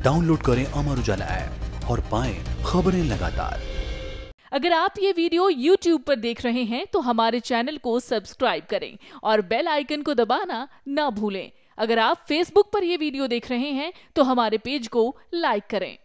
Download करें Amar Ujala app और पाएं खबरें लगातार। अगर आप ये वीडियो YouTube पर देख रहे हैं तो हमारे चैनल को सब्सक्राइब करें और बेल आइकन को दबाना ना भूलें। अगर आप Facebook पर ये वीडियो देख रहे हैं तो हमारे पेज को लाइक करें।